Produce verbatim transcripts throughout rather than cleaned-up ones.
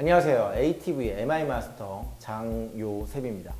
안녕하세요. 에이티브이 엠아이 마스터 장요셉입니다.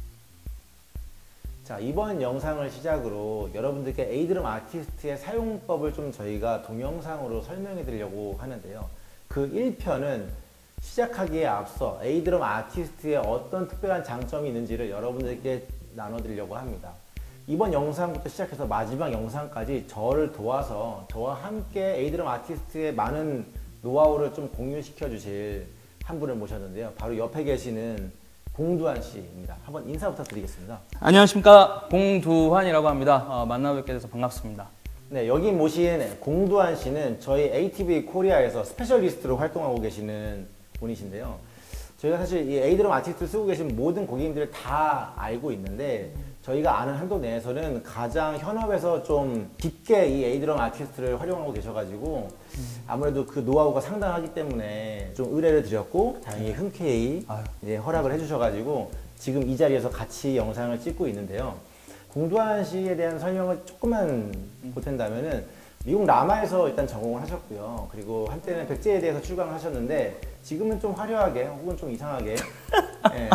자, 이번 영상을 시작으로 여러분들께 에이드럼 아티스트의 사용법을 좀 저희가 동영상으로 설명해 드리려고 하는데요. 그 일 편은 시작하기에 앞서 에이드럼 아티스트의 어떤 특별한 장점이 있는지를 여러분들께 나눠드리려고 합니다. 이번 영상부터 시작해서 마지막 영상까지 저를 도와서 저와 함께 에이드럼 아티스트의 많은 노하우를 좀 공유시켜 주실 한 분을 모셨는데요. 바로 옆에 계시는 공두환 씨입니다. 한번 인사 부탁드리겠습니다. 안녕하십니까, 공두환이라고 합니다. 어, 만나 뵙게 돼서 반갑습니다. 네, 여기 모신 공두환 씨는 저희 에이티브이 코리아에서 스페셜리스트로 활동하고 계시는 분이신데요. 저희가 사실 이 에이드럼 아티스트를 쓰고 계신 모든 고객님들을 다 알고 있는데 저희가 아는 한도 내에서는 가장 현업에서 좀 깊게 이 에이드럼 아티스트를 활용하고 계셔가지고 아무래도 그 노하우가 상당하기 때문에 좀 의뢰를 드렸고 다행히 흔쾌히 이제 허락을 해주셔가지고 지금 이 자리에서 같이 영상을 찍고 있는데요. 공두환 씨에 대한 설명을 조금만 보탠다면은 미국 라마에서 일단 전공을 하셨고요. 그리고 한때는 백제에 대해서 출강을 하셨는데 지금은 좀 화려하게 혹은 좀 이상하게 예,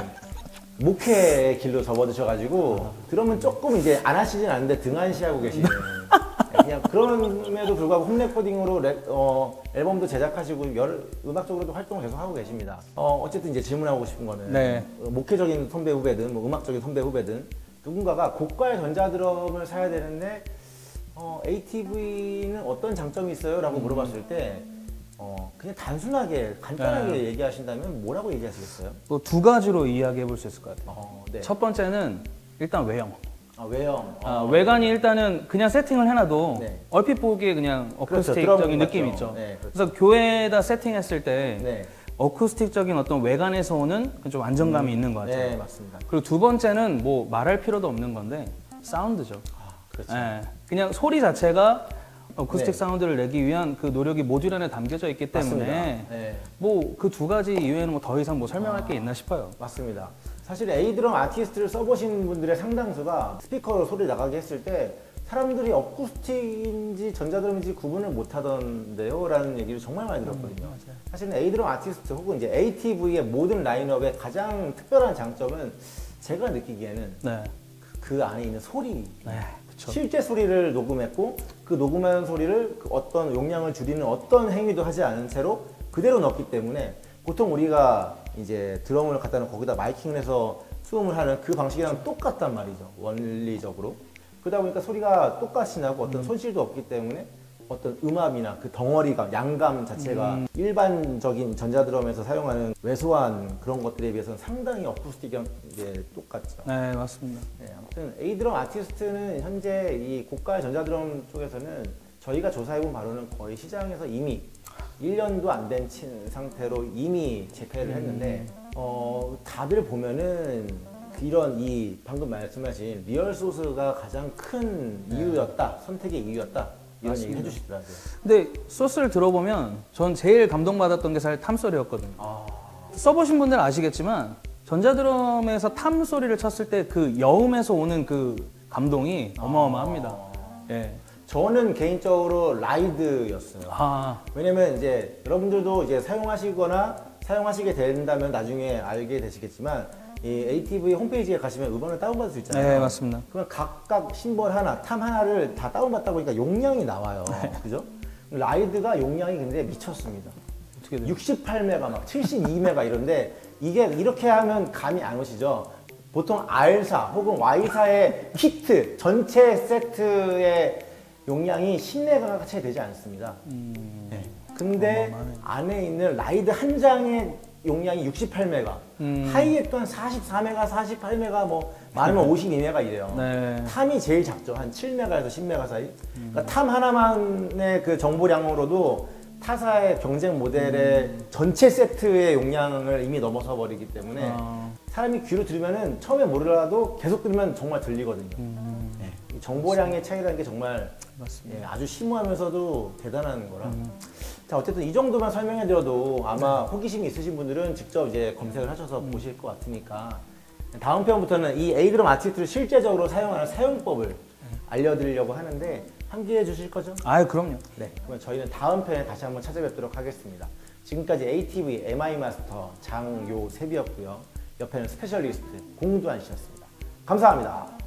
목회의 길로 접어드셔가지고 드럼은 조금 이제 안 하시진 않는데 등한시하고 계시는 그냥 그럼에도 불구하고 홈 레코딩으로 랩, 어, 앨범도 제작하시고 여러, 음악적으로도 활동을 계속 하고 계십니다. 어, 어쨌든 이제 질문하고 싶은 거는 네. 어, 목회적인 선배 후배든 뭐 음악적인 선배 후배든 누군가가 고가의 전자드럼을 사야 되는데 어, 에이티브이는 어떤 장점이 있어요? 라고 물어봤을 때 어, 그냥 단순하게 간단하게 네. 얘기하신다면 뭐라고 얘기하시겠어요? 또 두 가지로 이야기해 볼 수 있을 것 같아요. 어, 네. 첫 번째는 일단 외형. 아, 외형. 어. 아, 외관이 일단은 그냥 세팅을 해놔도 네. 얼핏 보기에 그냥 그렇죠. 어쿠스틱적인 드럼 느낌이 같죠. 있죠. 네, 그렇죠. 그래서 교회에다 세팅했을 때 네. 어쿠스틱적인 어떤 외관에서 오는 좀 안정감이 음, 있는 것 같아요. 네, 맞습니다. 그리고 두 번째는 뭐 말할 필요도 없는 건데 사운드죠. 아, 그렇죠. 예, 그냥 소리 자체가 어쿠스틱 네. 사운드를 내기 위한 그 노력이 모듈 안에 담겨져 있기 때문에 네. 뭐 그 두 가지 이외에는 뭐 더 이상 뭐 설명할 아. 게 있나 싶어요. 맞습니다. 사실 에이드럼 아티스트를 써보신 분들의 상당수가 스피커로 소리 나가게 했을 때 사람들이 어쿠스틱인지 전자드럼인지 구분을 못 하던데요? 라는 얘기를 정말 많이 들었거든요. 음, 사실은 에이드럼 아티스트 혹은 이제 에이티브이의 모든 라인업의 가장 특별한 장점은 제가 느끼기에는 네. 그 안에 있는 소리. 네, 그쵸. 실제 소리를 녹음했고 그 녹음한 소리를 그 어떤 용량을 줄이는 어떤 행위도 하지 않은 채로 그대로 넣었기 때문에 보통 우리가 이제 드럼을 갖다 놓고 거기다 마이킹을 해서 수음을 하는 그 방식이랑 똑같단 말이죠. 원리적으로. 그러다 보니까 소리가 똑같이 나고 어떤 손실도 없기 때문에 어떤 음압이나 그 덩어리가 양감 자체가 음. 일반적인 전자드럼에서 사용하는 왜소한 그런 것들에 비해서는 상당히 어쿠스틱이 이제 똑같죠. 네, 맞습니다. 네, 아무튼 에이드럼 아티스트는 현재 이 고가의 전자드럼 쪽에서는 저희가 조사해본 바로는 거의 시장에서 이미 일 년도 안 된 상태로 이미 재패를 했는데 어, 다들 보면은 이런 이 방금 말씀하신 리얼 소스가 가장 큰 이유였다, 선택의 이유였다 이런 맞습니다. 얘기 해주시더라고요. 근데 소스를 들어보면 전 제일 감동받았던 게 사실 탐 소리였거든요. 아, 써보신 분들은 아시겠지만 전자드럼에서 탐 소리를 쳤을 때 그 여음에서 오는 그 감동이 어마어마합니다. 아. 예. 저는 개인적으로 라이드였어요. 아, 왜냐면 이제 여러분들도 이제 사용하시거나 사용하시게 된다면 나중에 알게 되시겠지만 이 에이티브이 홈페이지에 가시면 음원을 다운받을 수 있잖아요. 네, 맞습니다. 그러면 각각 심벌 하나, 탐 하나를 다 다운받다 보니까 용량이 나와요. 그죠? 라이드가 용량이 근데 미쳤습니다. 어떻게 돼요? 육십팔 메가 막 칠십이 메가 이런데 이게 이렇게 하면 감이 안 오시죠? 보통 알사 혹은 와이사의 키트 전체 세트의 용량이 십 메가가 채 되지 않습니다. 음, 네. 근데 어마어마하네. 안에 있는 라이드 한 장의 용량이 육십팔 메가, 음. 하이에 또한 사십사 메가, 사십팔 메가, 뭐 많으면 오십이 메가 이래요. 네. 탐이 제일 작죠. 한 칠 메가에서 십 메가 사이. 그러니까 탐 하나만의 그 정보량으로도 타사의 경쟁 모델의 음. 전체 세트의 용량을 이미 넘어서 버리기 때문에 아, 사람이 귀로 들으면은 처음에 모르라도 계속 들으면 정말 들리거든요. 음, 네. 이 정보량의 차이라는 게 정말 맞습니다. 예, 아주 심오하면서도 대단한 거라. 음. 자, 어쨌든 이 정도만 설명해 드려도 아마 호기심이 있으신 분들은 직접 이제 검색을 하셔서 음. 보실 것 같으니까 다음 편부터는 이 에이드럼 아티스트를 실제적으로 사용하는 사용법을 음. 알려드리려고 하는데 함께해 주실 거죠? 아, 그럼요. 네, 그러면 저희는 다음 편에 다시 한번 찾아뵙도록 하겠습니다. 지금까지 에이티브이 엠아이 마스터 장요셉이었고요. 옆에는 스페셜리스트 공두한 씨였습니다. 감사합니다.